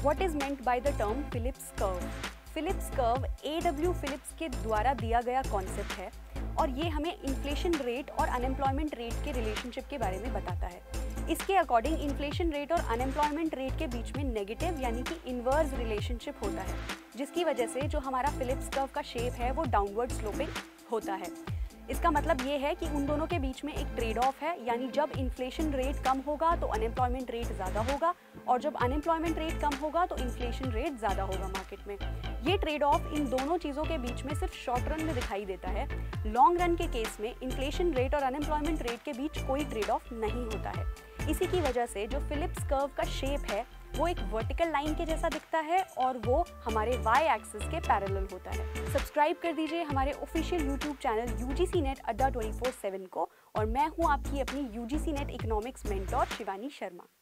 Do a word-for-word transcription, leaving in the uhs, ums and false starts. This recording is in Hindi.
What is meant by the term Phillips curve? Phillips curve A W Phillips के द्वारा दिया गया कॉन्सेप्ट है और ये हमें इन्फ्लेशन रेट और अनएम्प्लॉयमेंट रेट के रिलेशनशिप के बारे में बताता है। इसके अकॉर्डिंग इन्फ्लेशन रेट और अनएम्प्लॉयमेंट रेट के बीच में नेगेटिव यानी कि इनवर्स रिलेशनशिप होता है, जिसकी वजह से जो हमारा फिलिप्स कर्व का शेप है वो डाउनवर्ड स्लोपिंग होता है। इसका मतलब ये है कि उन दोनों के बीच में एक ट्रेड ऑफ है, यानी जब इन्फ्लेशन रेट कम होगा तो अनएम्प्लॉयमेंट रेट ज़्यादा होगा और जब अनएम्प्लॉयमेंट रेट कम होगा तो इन्फ्लेशन रेट ज़्यादा होगा मार्केट में। ये ट्रेड ऑफ इन दोनों चीज़ों के बीच में सिर्फ शॉर्ट रन में दिखाई देता है। लॉन्ग रन के केस में इन्फ्लेशन रेट और अनएम्प्लॉयमेंट रेट के बीच कोई ट्रेड ऑफ नहीं होता है। इसी की वजह से जो फिलिप्स कर्व का शेप है वो एक वर्टिकल लाइन के जैसा दिखता है और वो हमारे वाई एक्सिस के पैरेलल होता है। सब्सक्राइब कर दीजिए हमारे official YouTube channel UGC NET Adda twenty four seven को और मैं हूँ आपकी अपनी UGC NET economics mentor Shivani Sharma.